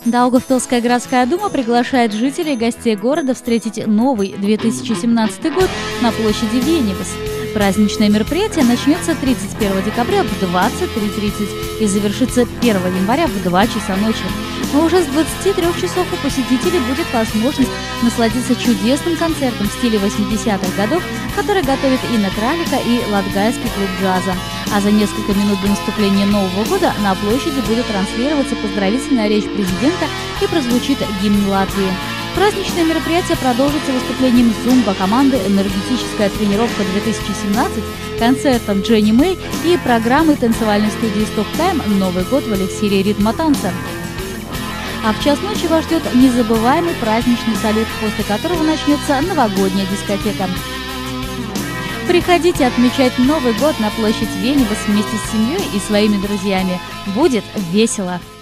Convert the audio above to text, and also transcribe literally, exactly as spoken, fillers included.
Даугавпилская городская дума приглашает жителей и гостей города встретить новый две тысячи семнадцатый год на площади Венибас. Праздничное мероприятие начнется тридцать первого декабря в двадцать три тридцать и завершится первого января в два часа ночи. Но уже с двадцати трёх часов у посетителей будет возможность насладиться чудесным концертом в стиле восьмидесятых годов, который готовит Инна Кралика и Латгальский клуб джаза. А за несколько минут до наступления Нового года на площади будет транслироваться поздравительная речь президента и прозвучит гимн Латвии. Праздничное мероприятие продолжится выступлением зумба команды «Энергетическая тренировка-две тысячи семнадцать», концертом Дженни Мэй и программой танцевальной студии «Стоп Тайм» «Новый год» в эликсире ритма танца. А в час ночи вас ждет незабываемый праздничный салют, после которого начнется новогодняя дискотека. Приходите отмечать Новый год на площадь Венибас вместе с семьей и своими друзьями. Будет весело!